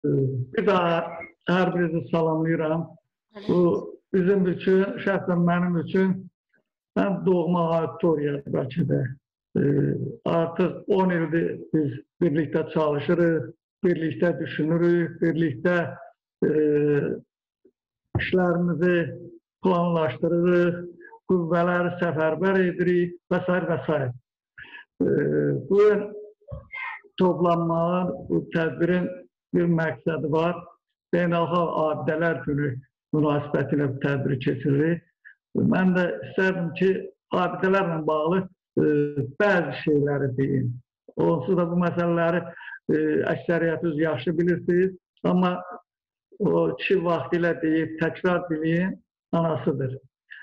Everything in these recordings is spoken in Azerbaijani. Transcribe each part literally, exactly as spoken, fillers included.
Bir daha hər birinizi salamlayıram. Bu bizim üçün, şəxsən mənim üçün həm doğma auditoriyadır bəlkə də. Artıq on ildir biz birlikdə çalışırıq, birlikdə düşünürük, birlikdə işlərimizi planlaşdırırıq, qüvvələri səfərbər edirik və s. və s. Bu toplanmanın, bu tədbirin bir məqsədi var. Beynəlxalq Abidələr Günü münasibətilə bu tədbiri keçiririk. Mən də istərdim ki, abidələrlə bağlı bəzi şeyləri deyim. Onsuz da bu məsələləri əksəriyyətiniz yaxşı bilirsiniz. Amma o ki, vaxtilə deyib, təkrar deyin, anasıdır.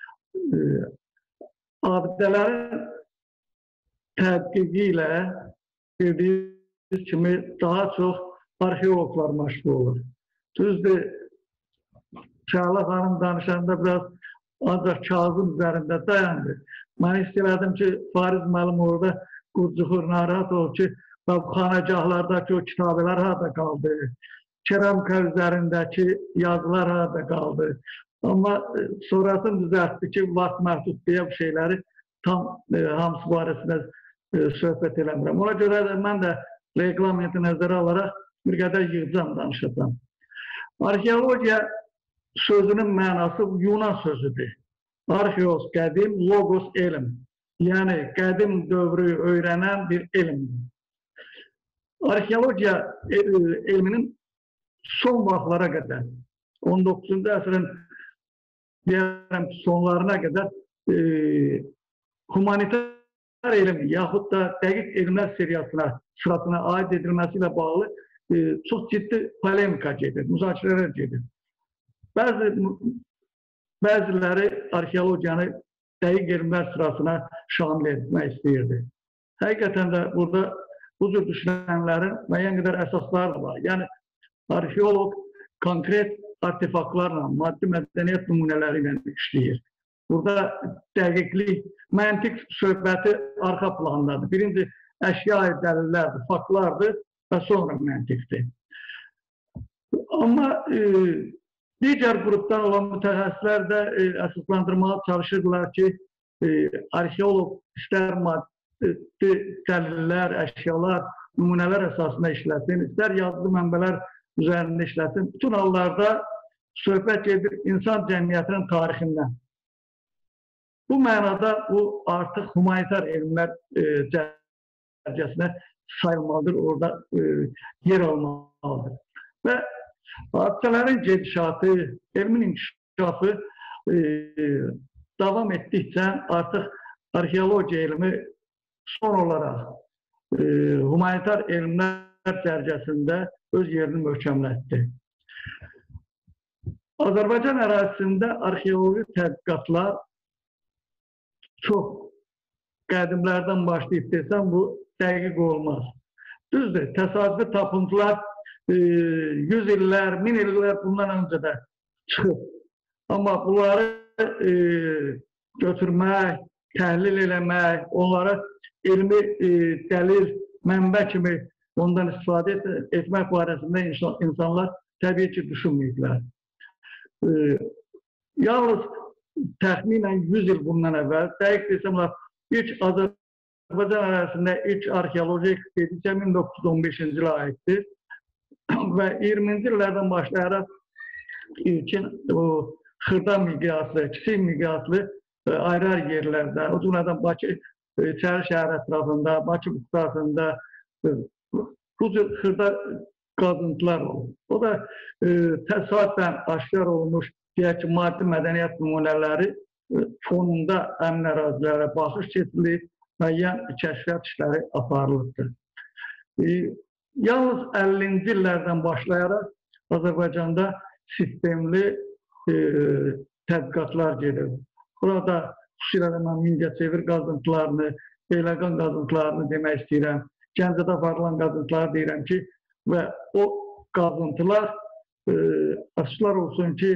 Abidələrin tədqiqi ilə bildiyiniz kimi daha çox arxeologlar məşğul olur. Düzdür, Çağla xanım danışanda biraz ancaq kağızın üzərində dayandı. Mən istəyirdim ki, Fariz müəllim orada qurcuxur, narahat olur ki, bu xanacahlardakı o kitabələr harada qaldı, keramika üzərindəki yazılar harada qaldı. Amma sonrasını düzəltdi ki, vaxt məhdud deyə bu şeyləri tam hamısı barəsində söhbət eləmirəm. Ona görə də mən də reglamenti nəzərə alaraq bir qədər yığcam danışacağım. Arxeologiya sözünün mənası Yunan sözüdür. Arxeos qədim, logos elm. Yəni qədim dövrü öyrənən bir elmdir. Arxeologiya elminin son vaxtlara qədər, on doqquzuncu əsrin deyərəm ki, sonlarına qədər e, humanitar elm yaxud da dəqiq elmlər seriyasına, sırasına aid edilməsi ilə bağlı e, çox ciddi polemika gedir, müzakirələr gedir. Bəzi, bəziləri arxeologiyanı dəqiq elmlər sırasına şamil etmək istəyirdi. Həqiqətən də burada bu cür düşünənlərin müəyyən qədər əsasları var. Yəni, arxeolog konkret artefaktlarla, maddi mədəniyyət nümunələri ilə işləyir. Burada dəqiqlik, məntiq söhbəti arxa plandadır. Birinci, əşya dəlillərdir, faktlardır və sonra məntiqdir. Amma e, digər qrupdan olan mütəxəssislər də e, əsaslandırmağa çalışırdılar ki, e, arxeolog istər maddi dəlillər, əşyalar, nümunələr əsasında işləsin, istər yazılı mənbələr üzərində işləsin. Bütün hallarda söhbət gedir insan cəmiyyətinin tarixindən. Bu mənada bu artıq humanitar elmlər e, dərəcəsinə sayılmalıdır, orada e, yer almalıdır. Və hadisələrin gedişatı, elmin inkişafı e, davam etdikcə artıq arxeologiya elmi son olaraq e, humanitar elmlər dərəcəsində öz yerini möhkəmlətdi. Azərbaycan ərazisində arxeoloji tədqiqatlar çox qədimlərdən başlayıb desəm, bu dəqiq olmaz. Düzdür, təsadüfi tapıntılar e, yüz illər, min illər bundan öncə də çıxıb. Amma bunları e, götürmək, təhlil eləmək, onları elmi e, dəlil, mənbə kimi ondan istifadə et, etmək barəsində insan, insanlar təbii ki, düşünməyiblər. E, yalnız təxminən yüz il bundan əvvəl, dəqiq desəm, ilk Azərbaycan ərazisində ilk arxeoloji ekspedisiya min doqquz yüz on beşinci ilə aiddir və iyirminci illərdən başlayaraq ilkin xırda miqyaslı, kiçik miqyaslı ayrı-ayrı yerlərdə, o cümlədən Bakı, İçəri şəhər ətrafında, Bakı buxtasında bu cür xırda qazıntılar olur. O da təsadüfən aşkar olmuş deyək ki, maddi mədəniyyət nümunələri fonunda həmin ərazilərə baxış keçirilir, müəyyən kəşfiyyat işləri aparılıbdır. E, yalnız əllinci illərdən başlayaraq Azərbaycanda sistemli e, tədqiqatlar gedir. Burada xüsusilə də mən Mingəçevir qazıntılarını, Beyləqan qazıntılarını demək istəyirəm, Gəncədə aparılan qazıntıları deyirəm ki, və o qazıntılar e, açıqlar olsun ki,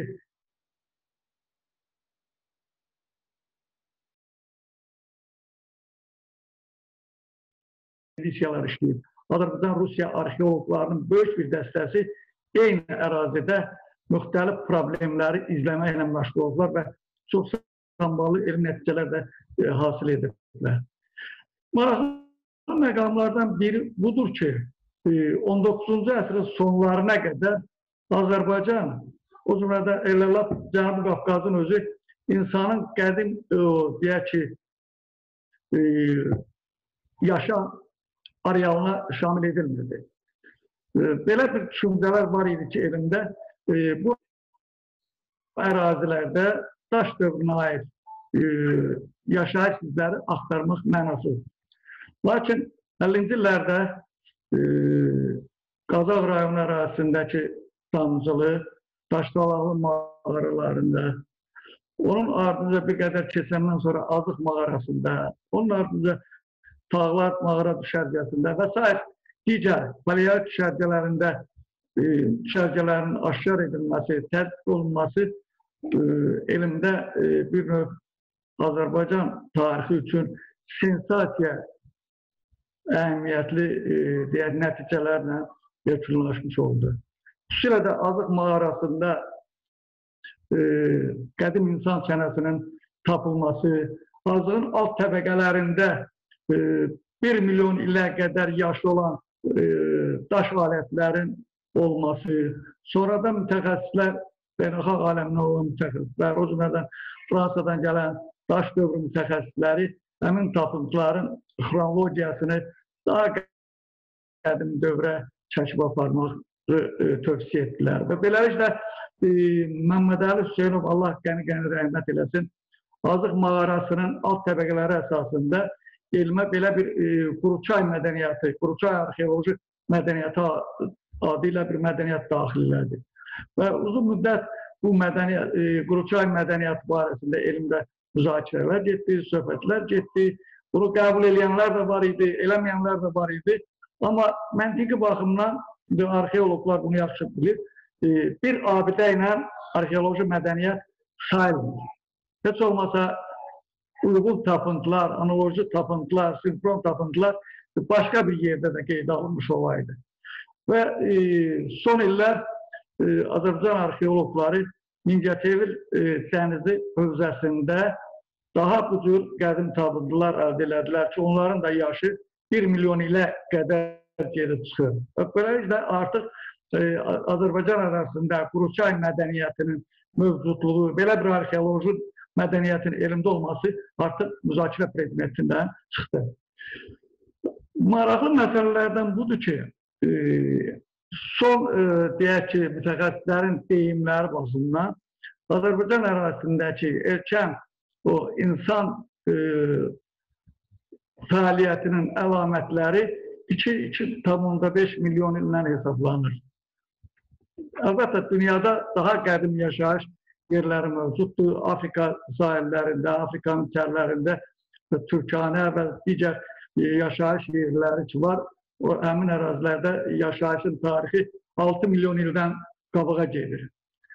ekspedisiyalar işləyib. Azərbaycan Rusiya arxeologlarının böyük bir dəstəsi eyni ərazidə müxtəlif problemləri izləməklə məşğul oldular və çox sambalı elm nəticələr də e, hasil ediblər. Maraqlı məqamlardan biri budur ki, e, on doqquzuncu əsrin sonlarına qədər Azərbaycan, o cümlədə elə lap Cənubi Qafqazın özü insanın qədim, e, deyək ki, e, yaşam arealına şamil edilmirdi. E, belə bir düşüncələr var idi ki, elmdə e, bu ərazilərdə daş dövrünə aid e, yaşayış izləri axtarmaq mənasız. Lakin əllinci illərdə e, Qazax rayonu ərazisindəki Damcılı, Daşdalaqlı mağaralarında, onun ardınca bir qədər keçəndən sonra Azıq mağarasında, onun ardınca Tağlar mağara düşərgəsində və s. digər paleolit düşərgələrində e, düşərgələrin aşkar edilməsi, tədqiq olunması e, elmdə e, bir növ Azərbaycan tarixi üçün sensasiya əhəmiyyətli e, deyək, nəticələrlə yekunlaşmış oldu. Xüsusilə də Azıq mağarasında e, qədim insan çənəsinin tapılması, Azığın alt təbəqələrində e, bir milyon ilə qədər yaşlı olan e, daş alətlərin olması, sonradan mütəxəssislər, beynəlxalq aləmdən olan mütəxəssislər, o cümlədən Fransadan gələn daş dövrü mütəxəssisləri həmin tapıntıların xronologiyasını daha qədim dövrə çəkib aparmaq tövsiyə etdilər. Və beləliklə e, Məmməd Əli Hüseynov, Allah qəni-qəni rəhmət eləsin, Azıq mağarasının alt təbəqələri əsasında elmə belə bir e, Quruçay mədəniyyəti, Quruçay arxeoloji mədəniyyəti adı ilə bir mədəniyyət daxil elədi. Və uzun müddət bu mədəniyyət, e, Quruçay mədəniyyəti barəsində elmdə müzakirələr getdi, söhbətlər getdi. Bunu qəbul edənlər də var idi, eləməyənlər də var idi. Amma məntiqi baxımdan arxeologlar bunu yaxşı bilir. Bir abidə ilə arxeoloji mədəniyyət sayılmır. Heç olmasa uyğun tapıntılar, analoji tapıntılar, sinkron tapıntılar başqa bir yerdə də qeyd alınmış olaydı. Və e, son illər e, Azərbaycan arxeologları Mingəçevir e, dənizi hövzəsində daha bu cür qədim tapıntılar əldə elədilər ki, onların da yaşı bir milyon ilə qədər geri çıxır. Beləliklə artıq e, Azərbaycan arasında Quruçay mədəniyyətinin mövcudluğu, belə bir arxeoloji mədəniyyətin elmdə olması artıq müzakirə predmetindən çıxdı. Maraqlı məsələlərdən budur ki, e, son e, deyək ki, mütəxəssislərin deyimləri baxımından Azərbaycan ərazisindəki erkən o insan e, fəaliyyətinin əlamətləri iki nöqtə beş milyon ildən hesablanır. Əlbəttə, dünyada daha qədim yaşayış yerləri mövcuddur. Afrika sahillərində, Afrika mütərlərində Türkanə və digər yaşayış yerləri ki var. O həmin ərazilərdə yaşayışın tarixi altı milyon ildən qabağa gedir.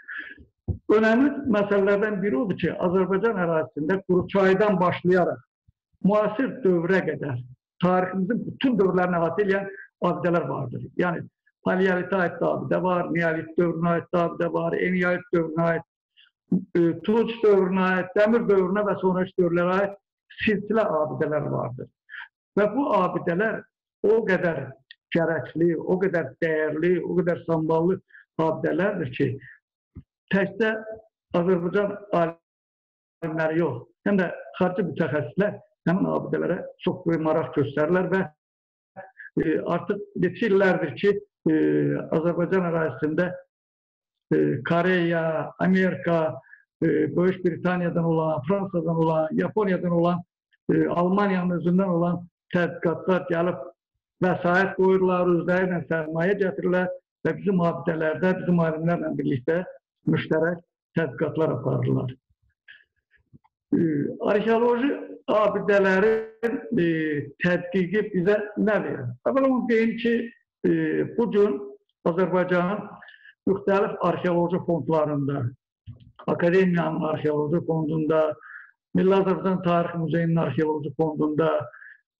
Önəmli məsələlərdən biri odur ki, Azərbaycan ərazisində Quruçaydan başlayaraq müasir dövrə qədər tariximizin bütün dövrlərini əhatə edən abidələr vardır. Yəni, paleolitə aid abidə var, neolit dövrünə aid abidə var, eneolit dövrünə aid, e, tunç dövrünə aid, dəmir dövrünə və sonraki dövrlərə aid silsilə abidələr vardır. Və bu abidələr o qədər gərəkli, o qədər dəyərli, o qədər samballı abidələrdir ki, təkcə Azərbaycan alimləri yox, həm də xarici mütəxəssislər həmin abidələrə çox böyük maraq göstərirlər və e, artıq neçə illərdir ki, e, Azərbaycan ərazisində e, Koreya, Amerika, e, Böyük Britaniyadan olan, Fransadan olan, Yaponiyadan olan, e, Almaniyanın özündən olan tədqiqatlar gəlib vəsait qoyurlar, özlərlə sərmayə gətirirlər və bizim abidələrdə, bizim alimlərlə birlikdə müştərək tədqiqatlar aparırlar. E, arxeoloji abidələrin e, tədqiqi bizə nə verir? Əvvəla onu deyim ki, e, bugün Azərbaycanın müxtəlif arxeoloji fondlarında, Akademiyanın arxeoloji fondunda, Milli Azərbaycan Tarix Muzeyinin arxeoloji fondunda,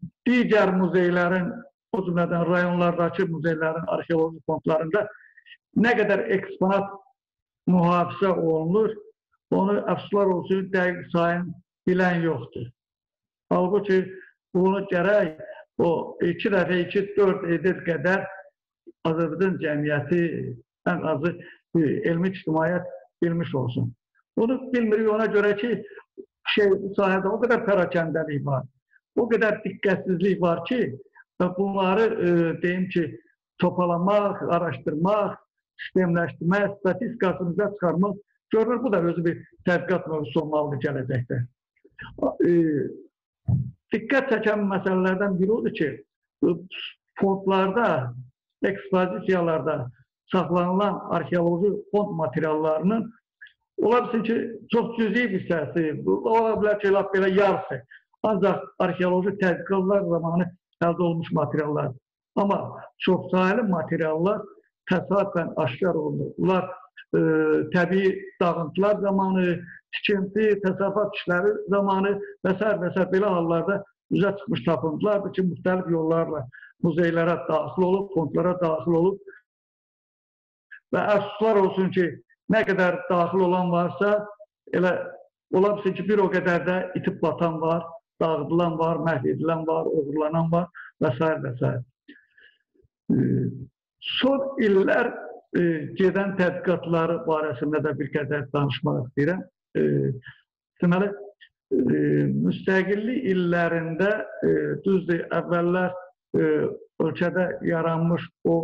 digər muzeylərin, o cümlədən rayonlardakı muzeylərin arxeoloji fondlarında nə qədər eksponat mühafizə olunur, onu əfsuslar olsun dəqiq sayın bilən yoxdur. Halbuki bunu gərək o iki dəfə iki dörd edir qədər Azərbaycan cəmiyyəti ən azı elmi ictimaiyyət bilmiş olsun. Bunu bilmirik ona görə ki, şey, sahədə o qədər pərakəndəlik var, o qədər diqqətsizlik var ki, bunları e, deyim ki, topalamaq, araşdırmaq, sistemləşdirmək, statistikasımıza çıxarmaq görünür, bu da özü bir tədqiqat mövzusu olmalıdır gələcəkdə. E, diqqət çəkən məsələlərdən biri odur ki, fondlarda, ekspozisiyalarda saxlanılan arxeoloji fond materiallarının ola bilsin ki, çox cüzi bir hissəsi, ola bilər ki, belə yarısı, ancaq arxeoloji tədqiqatlar zamanı əldə olmuş materiallar. Amma çoxsaylı materiallar təsadüfən aşkar olunur. Bunlar e, təbii dağıntılar zamanı, tikinti, təsərrüfat işləri zamanı və s. və s. belə hallarda üzə çıxmış tapıntılardır ki, müxtəlif yollarla muzeylərə daxil olub, fondlara daxil olub və əfsuslar olsun ki, nə qədər daxil olan varsa, elə ola bilsin ki, bir o qədər də itib batan var, dağıdılan var, məhv edilən var, oğurlanan var və s. və s. Son illər e, gedən tədqiqatları barəsində də bir qədər danışmaq istəyirəm. E, deməli, e, müstəqillik illərində e, düzdür, əvvəllər e, ölkədə yaranmış o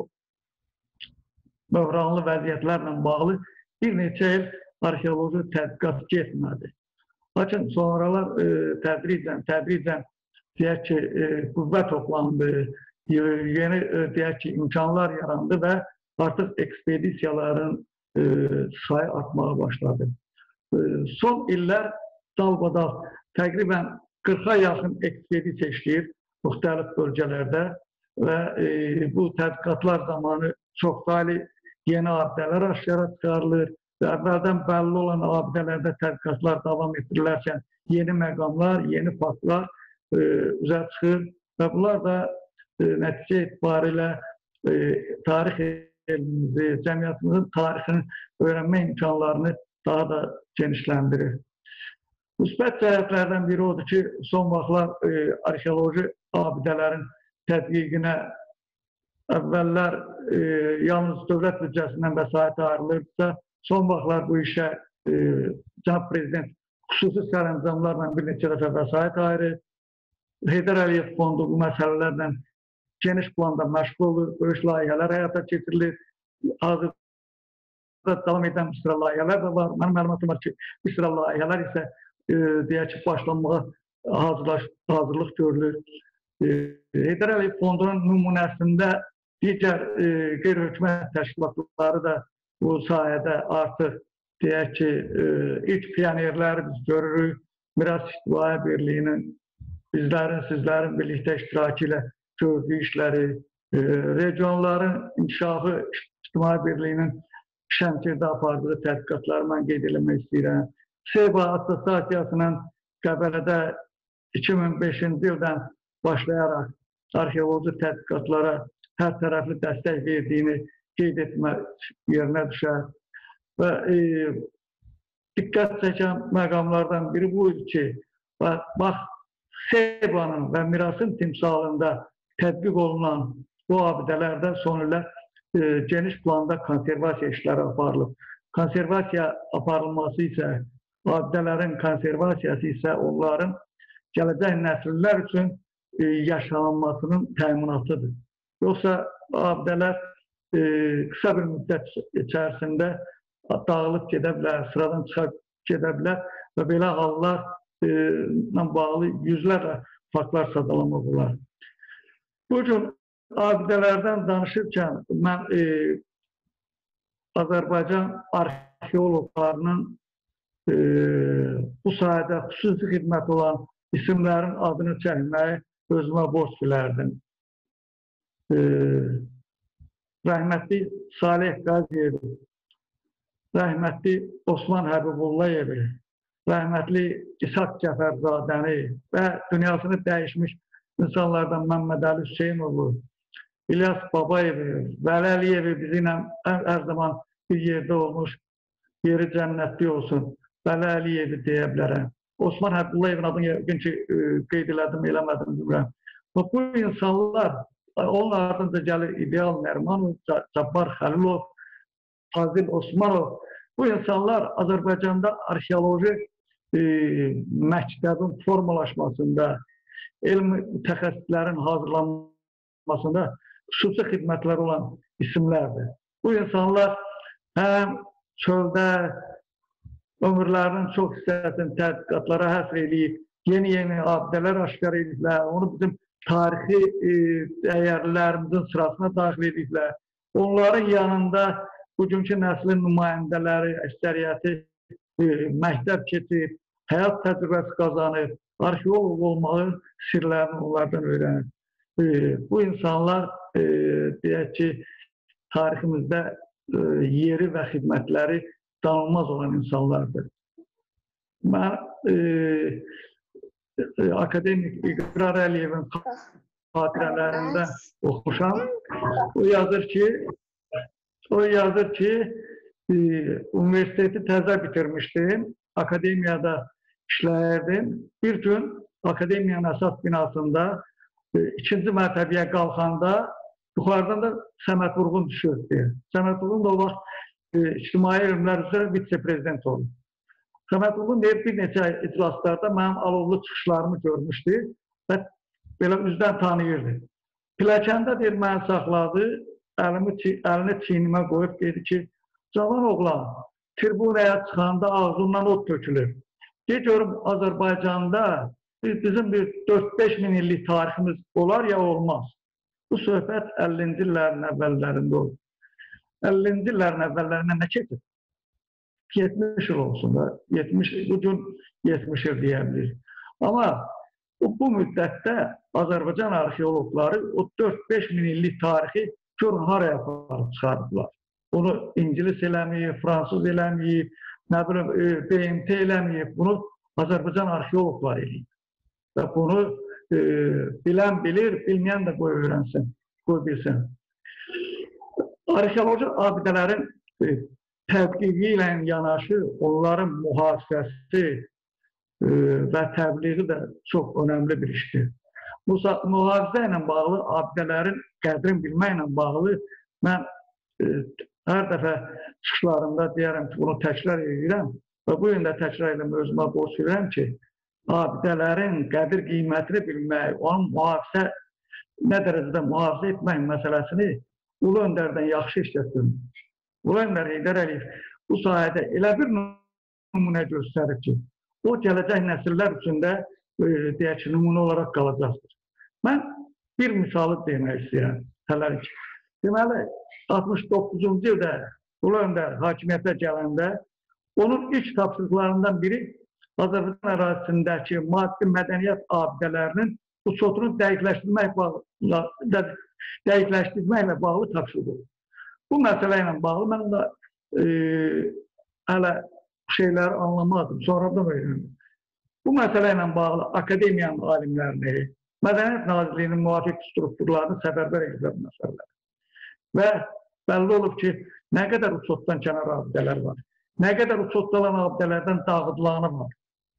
böhranlı vəziyyətlərlə bağlı bir neçə il arxeoloji tədqiqat getmədi. Lakin sonralar e, tədricən, tədricən deyək ki, e, qüvvə toplandı, yeni e, deyək ki, imkanlar yarandı və artıq ekspedisiyaların e, sayı artmağa başladı. E, son illər dalbadal təqribən qırxa yaxın ekspedisiya işləyir müxtəlif bölgələrdə və e, bu tədqiqatlar zamanı çoxsaylı yeni abidələr aşkara çıxarılır və əvvəldən bəlli olan abidələrdə tədqiqatlar davam etdirilərkən yeni məqamlar, yeni faktlar e, üzə çıxır və bunlar da e, nəticə etibarilə e, tarix elmimizi, cəmiyyətimizin tarixini öyrənmə imkanlarını daha da genişləndirir. Müsbət cəhətlərdən biri odur ki, son vaxtlar e, arxeoloji abidələrin tədqiqinə əvvəllər e, yalnız dövlət büdcəsindən vəsait ayrılırsa, son vaxtlar bu işə e, Cənab Prezident xüsusi sərəncamlarla bir neçə dəfə vəsait ayırır. Heydər Əliyev fondu bu məsələlərlə geniş planda məşğul olur, böyük layihələr həyata keçirilir. Hazırda davam edən bir sıra layihələr də var. Mənim məlumatım var ki, bir sıra layihələr isə e, deyək ki, başlanmağa hazırlaş, hazırlıq görülür. E, Heydər Əliyev fondunun nümunəsində digər e, qeyri-hökumət təşkilatları da bu sayədə artıq deyək ki, e, ilk pionerləri biz görürük. Miras İctimai Birliyinin bizlərin, sizlərin birlikdə iştirakı ilə gördüyü işləri, e, regionların inkişafı İctimai Birliyinin Şəmkirdə apardığı tədqiqatları mən qeyd eləmək istəyirəm. SEBA Assosiasiyasının Qəbələdə iki min beşinci ildən başlayaraq arxeoloji tədqiqatlara hər tərəfli dəstək verdiyini qeyd etmək yerinə düşər. Və e, diqqət çəkən məqamlardan biri budur ki, bax, SEBA-nın və mirasın timsalında tətbiq olunan bu abidələrdə son illər e, geniş planda konservasiya işləri aparılıb. Konservasiya aparılması isə, abidələrin konservasiyası isə onların gələcək nəsillər üçün e, yaşanılmasının təminatıdır. Yoxsa abidələr e, qısa bir müddət içərisində dağılıb gedə bilər, sıradan çıxıb gedə bilər və belə hallar ilə bağlı yüzlərlə faktlar sadalanmaq olar. Bu gün abidələrdən danışırkən mən e, Azərbaycan arxeologlarının e, bu sahədə xüsusi xidmət olan isimlərin adını çəkməyi özümə borc bilərdim. E, rəhmətli Salih Qaziyevi, rəhmətli Osman Həbibullayevi, rəhmətli İshak Cəfərzadəni və dünyasını dəyişmiş insanlardan Məmməd Əli Hüseynovu, İlyas Babayevi, Vəli Əliyevi bizimlə hər zaman bir yerdə olmuş, yeri cənnətli olsun. Vəli Əliyevi deyə bilərəm. Osman Həbdullayevin adını yəqin ki, qeyd elədim, eləmədim bilmirəm. Bu insanlar, onun ardınca gəlir İdeal Nərmanov, Cabbar Xəlilov, Fazil Osmanov. Bu insanlar Azərbaycanda arxeoloji e, məktəbin formalaşmasında, elm mütəxəssislərin hazırlanmasında xüsusi xidmətləri olan isimlərdir. Bu insanlar həm çöldə ömürlərinin çox hissəsini tədqiqatlara həsr edib, yeni-yeni abidələr aşkar ediblər, onu bizim tarixi e, dəyərlərimizin sırasına daxil ediblər. Onların yanında bugünkü nəslin nümayəndələri, əksəriyyəti e, məktəb keçib, həyat təcrübəsi qazanıb, arxeolog olmağın sirlərini onlardan öyrənib. E, bu insanlar e, deyək ki, tariximizdə e, yeri və xidmətləri danılmaz olan insanlardır. Mən e, e, akademik İqrar Əliyevin xatirələrində oxumuşam. O yazır ki, o yazır ki, e, universiteti təzə bitirmişdim, akademiyada işləyirdim. Bir gün akademiyanın əsas binasında e, ikinci mərtəbəyə qalxanda yuxarıdan da Səməd Vurğun düşürdü. Səməd Vurğun da o vaxt İctimai Elmlər üzrə vitse-prezident oldu. Səməd Vurğun deyib, bir neçə iclaslarda mənim alovlu çıxışlarımı görmüşdü və belə üzdən tanıyırdı. Pilləkəndə deyir, məni saxladı, əlimi, əlini çiynimə qoyub dedi ki, cavan oğlan, tribunaya çıxanda ağzından od tökülür. Deyir, görüm, Azərbaycanda bizim bir dörd beş min illik tariximiz olar ya olmaz. Bu söhbət əllinci illərin əvvəllərində oldu. əllinci illərin əvvəllərindən nə keçir? yetmiş il olsun da, yetmiş, bugün yetmiş il deyə bilir. Amma bu, bu müddətdə Azərbaycan arxeologları o dörd beş min illik tarixi görün haraya aparıb çıxardılar. Bunu İngilis eləməyib, Fransız eləməyib, nə bilim, B M T eləməyib, bunu Azərbaycan arxeologlar eləyib. Və bunu e, bilən bilir, bilməyən də qoy öyrənsin, qoy bilsin. Arxeoloji abidələrin e, tədqiqi ilə yanaşı, onların mühafizəsi e, və təbliği də çox önəmli bir işdir. Mühafizə ilə bağlı, abidələrin qədrini bilməklə bağlı mən e, hər dəfə çıxışlarımda deyərəm ki, bunu təkrar edirəm və bu gün də təkrar edirəm, özümə borc verirəm ki, abidələrin qədir qiymətini bilmək, onun mühafizə, nə dərəcədə mühafizə etmək məsələsini Ulu Öndərdən yaxşı işlətdirmiş. Ulu Öndər Heydər Əliyev bu sahədə elə bir nümunə göstərir ki, o gələcək nəsillər üçün də e, deyək ki, nümunə olaraq qalacaqdır. Mən bir misalı demək istəyirəm. Hələlik. Deməli, altmış doqquzuncu ildə Ulu Öndər hakimiyyətə gələndə onun ilk tapşırıqlarından biri Azərbaycan ərazisindəki maddi mədəniyyət abidələrinin bu çotunu dəqiqləşdirmək bağlı, dəqiqləşdirməklə bağlı tapşırıq. Bu məsələ ilə bağlı mən də e, hələ şeyləri anlamadım, sonradan öyrəndim. Bu məsələ ilə bağlı akademiyanın alimlərini, Mədəniyyət Nazirliyinin müvafiq strukturlarını səbərbər ediblər bu məsələlər. Və bəlli olub ki, nə qədər uçotdan kənar abidələr var, nə qədər uçotdalan abidələrdən dağıdılanı var.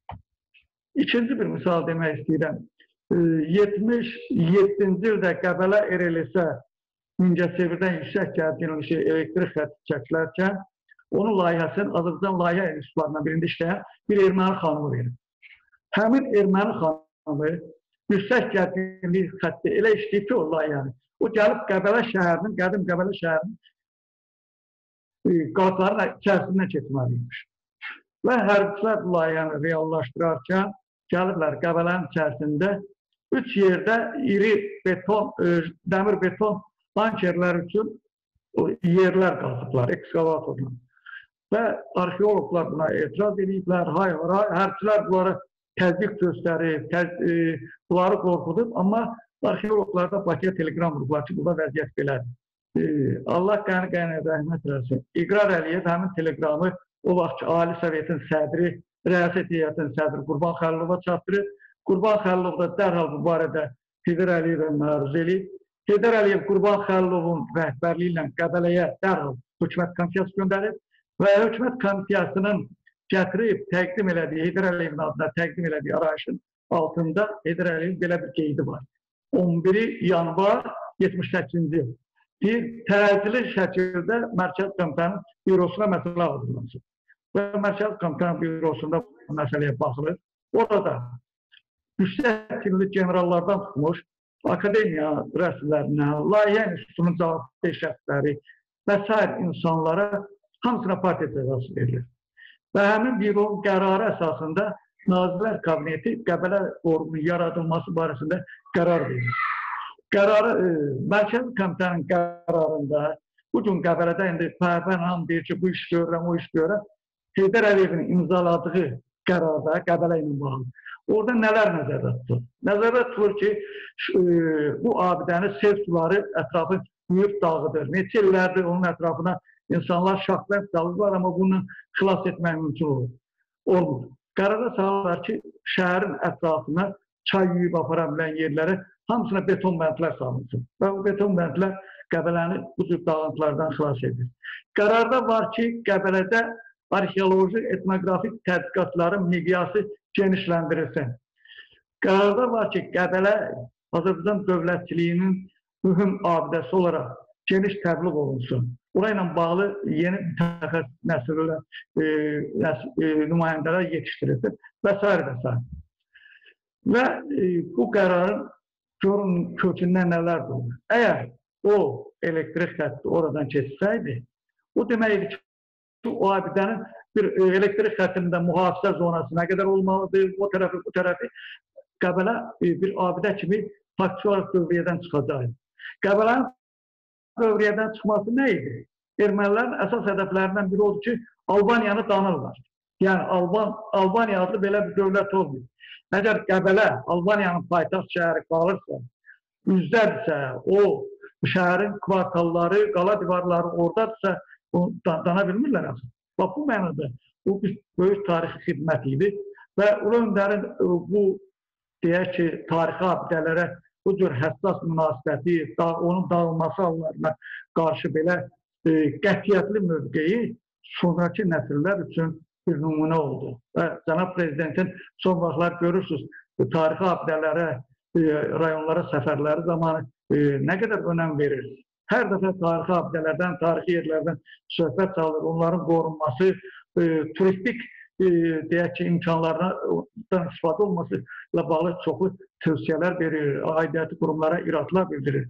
İkinci bir misal demək istəyirəm. yetmiş yeddinci ildə Qəbələ Erelisə Mingəçevirdən yüksək gərginlikli elektrik xətti çəkilərkən onun layihəsinin Azərbaycan layihə institutlarından birində işləyən bir erməni xanımı verir. Həmin erməni xanımı yüksək gərginlik xətti elə işləyib ki, o layihəni. O gəlib Qəbələ şəhərinin, qədim Qəbələ şəhərinin qatların içərisindən keçməliymiş. Və hərbçilər bu layihəni reallaşdırarkən gəliblər Qəbələnin içərisində üç yerdə iri beton, dəmir beton bankerlər üçün yerlər qazıblar, ekskavatorla. Və arxeologlar buna etiraz ediblər, hayır, hərbçilər bunları təzyiq göstərib, təz, e, bunları qorxudub, amma arxeologlarda Bakıya telegram vurublar ki, burada vəziyyət belədir. E, Allah qəni qəni rəhmət eləsin. İqrar Əliyev həmin telegramı o vaxt ki, Ali Sovetin sədri, Rəyasət heyətinin sədri Qurban Xəlilova çatdırıb. Qurban Xəlilov da dərhal bu barədə Heydər Əliyevə məruz eləyib Heydər Əliyev Qurban Xəlilovun rəhbərliyi ilə Qəbələyə dərhal hökumət komissiyası göndərib və hökumət komissiyasının gətirib təqdim elədiyi, Heydər Əliyevin adına təqdim elədiyi arayışın altında Heydər Əliyevin belə bir qeydi var. on biri yanvar yetmiş səkkizinci il. Bir təcili şəkildə Mərkəzi Komitənin bürosuna məsələ hazırlansın. Və Mərkəzi Komitənin bürosunda bu məsələyə baxılır. Orada yüksək kimli generallardan tutmuş, akademiya rəsmilərinə, layihə institutunun cavabdeh şəxsləri və sair insanlara hamısına partiya cəzası verilir. Və həmin büronun qərarı əsasında Nazirlər Kabineti Qəbələ qoruğunun yaradılması barəsində qərar verir. Qərarı, e, Mərkəzi Komitənin qərarında bu gün Qəbələdə indi Fəhbən hamı deyir ki, bu iş görürəm, o iş görürəm. Heydər Əliyevin imzaladığı qərarda Qəbələ ilə bağlı. Orada nələr nəzərdə tutulur? Nəzərdə tutulur ki, e, bu abidəni sel suları ətrafı büyük dağıdır. Neçə illərdir onun ətrafına insanlar şahbət dalıblar, amma bunu xilas etmək mümkün olur. Olmur. Qərara salırlar ki, şəhərin ətrafına çay yuyub apara bilən yerlərə hamısına beton bəndlər salınsın. Və bu beton bəndlər Qəbələni bu cür dağıntılardan xilas edir. Qərarda var ki, Qəbələdə arxeoloji, etnografik tədqiqatların miqyası genişləndirilsin. Qərarda var ki, Qəbələ Azərbaycan dövlətçiliyinin mühüm abidəsi olaraq geniş təbliğ olunsun. Orayla bağlı yeni mütəxəssis nəsillər, e, nəsil, e, nümayəndələr yetişdirilsin və s. və s. Və e, bu qərarın görün kökündən nələr olur? Əgər o elektrik xətti oradan keçsəydi, o deməkdir ki, o abidənin bir elektrik xəttində mühafizə zonası nə qədər olmalıdır, o tərəfi, bu tərəfi Qəbələ bir abidə kimi faktiki olaraq dövriyyədən çıxacaq. Qəbələnin dövriyyədən çıxması nə idi? Ermənilərin əsas hədəflərindən biri oldu ki, Albaniyanı danırlar. Yəni, Alban, Albaniya adlı belə bir dövlət olmuyor. Əgər Qəbələ Albaniyanın paytaxt şəhəri qalırsa, üzdədirsə, o şəhərin kvartalları, qala divarları oradadırsa, dana bilmirlər aslında. Bax, bu mənada bu bir böyük tarixi xidmət idi və Ulu Öndərin bu, deyək ki, tarixi abidələrə bu cür həssas münasibəti, onun dağılması hallarına qarşı belə e, qətiyyətli mövqeyi sonraki nəsillər üçün bir nümunə oldu. Və Cənab Prezidentin son vaxtlar görürsünüz, tarixi abidələrə, e, rayonlara səfərləri zamanı e, nə qədər önəm verir. Hər dəfə tarixi abidələrdən, tarixi yerlərdən söhbət salır, onların qorunması, e, turistik e, deyək ki, imkanlardan istifadə olması ilə bağlı çoxlu tövsiyələr verir, aidiyyəti qurumlara iradlar bildirir.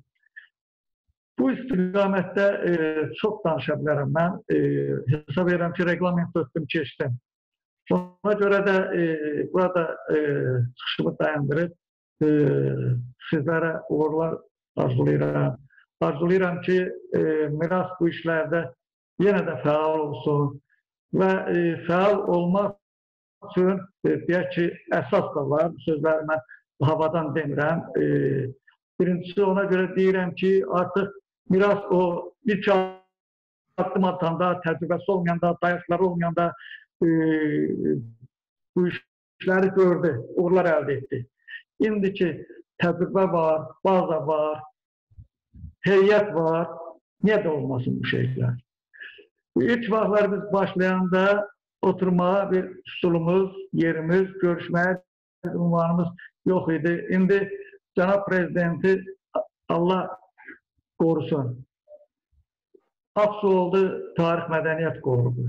Bu istiqamətdə e, çox danışa bilərəm mən. E, hesab edirəm ki, reqlament ötdüm, keçdim. Ona görə də e, burada e, çıxışımı dayandırıb e, sizlərə uğurlar arzulayıram. Arzulayıram ki, e, miras bu işlərdə yenə də fəal olsun və e, fəal olmaq üçün e, deyək ki, əsas da var. Bu sözləri mən havadan demirəm. E, birincisi ona görə deyirəm ki, artıq miras o ilk addım atanda, təcrübəsi olmayanda, dayaqları olmayanda e, bu işləri gördü, uğurlar əldə etdi. İndiki təcrübə var, baza var, heyət var, niyə də olmasın bu şeylər? İlk vaxtlar biz başlayanda oturmağa bir üsulumuz, yerimiz, görüşməyə ünvanımız yox idi. İndi Cənab Prezidenti Allah qorusun. Hapsi oldu Tarix Mədəniyyət Qoruğu.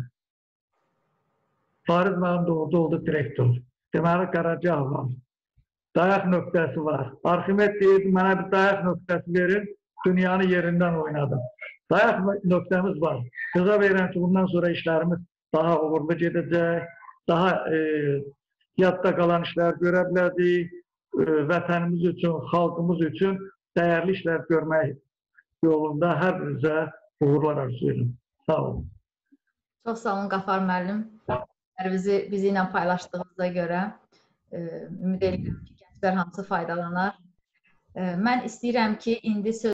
Fariz mənim doğruda oldu direktor. Deməli, Qaracaq var. Dayaq nöqtəsi var. Arximet deyirdi, mənə bir dayaq nöqtəsi verin. Dünyanı yerindən oynadım. Dayaq nöqtəmiz var. Hesab edirəm ki, bundan sonra işlərimiz daha uğurlu gedəcək, daha e, yadda qalan işlər görə bilərdik, e, vətənimiz üçün, xalqımız üçün dəyərli işlər görmək yolunda hər birinizə uğurlar arzulayıram. Sağ olun. Çox sağ olun Qafar müəllim. Bizi, bizi ilə paylaşdığınıza görə e, ümid edirəm ki, gənclər hamısı faydalanar. E, mən istəyirəm ki, indi söz